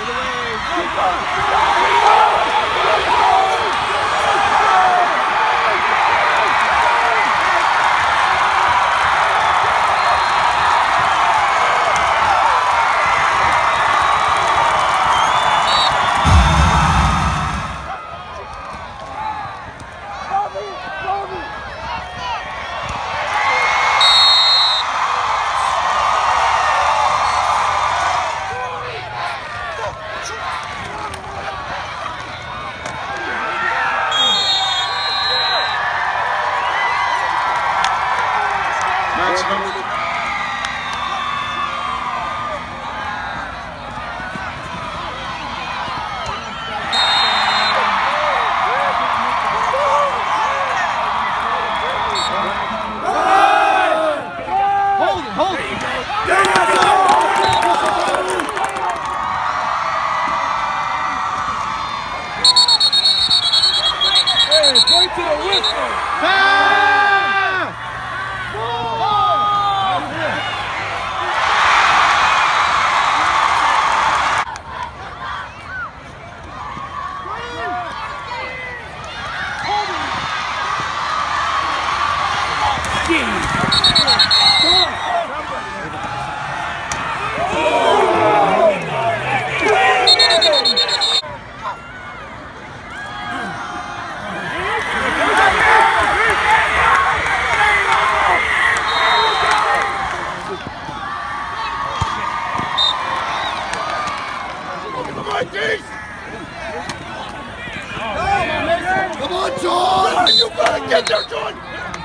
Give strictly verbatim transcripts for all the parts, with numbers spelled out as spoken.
Point to the whistle. Come on, John! You gotta get there, John!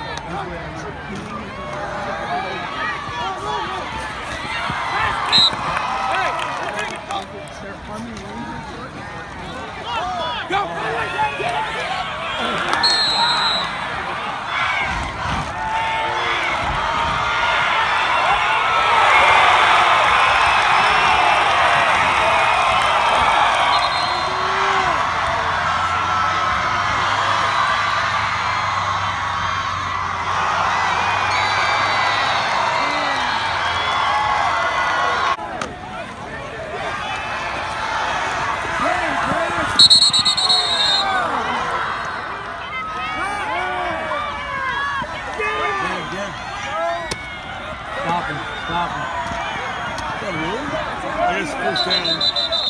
Stop him, stop him. Is that really? It is first down.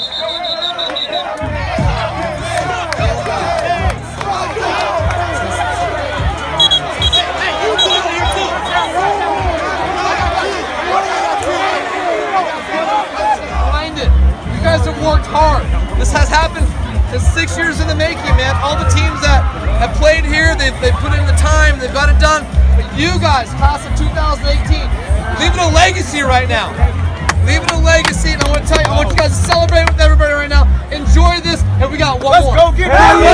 Find it. You guys have worked hard. This has happened. It's six years in the making, man. All the teams that have played here, they've, they've put in the time, they've got it done. But you guys, class of two thousand eighteen, leaving a legacy right now. Leaving a legacy, and I want to tell you, I want you guys to celebrate with everybody right now. Enjoy this, and we got one Let's more. Let's go get it!